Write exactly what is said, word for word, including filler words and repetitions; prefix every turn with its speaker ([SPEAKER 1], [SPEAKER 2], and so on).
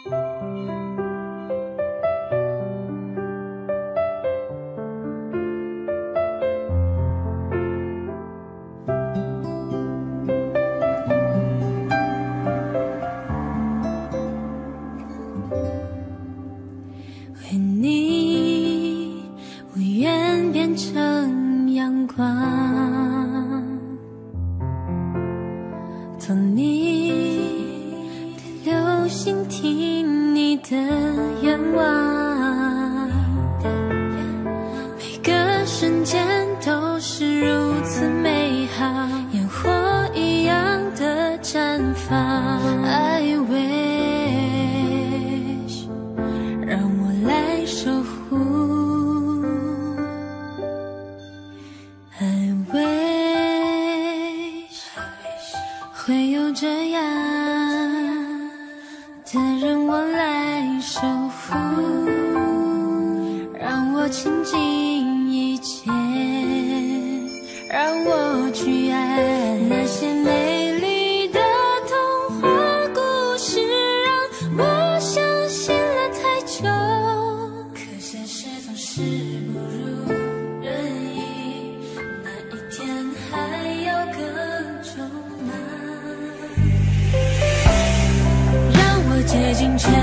[SPEAKER 1] 为你，我愿变成阳光，做你的流星，听你的愿望。每个瞬间都是如此美好，烟火一样的绽放。I wish 让我来守护。I wish 会有这样的人我来守护，让我倾尽一切，让我去爱那些美丽的童话故事，让我相信了太久，可现实总是不如人意，那一天还要更久吗？让我竭尽全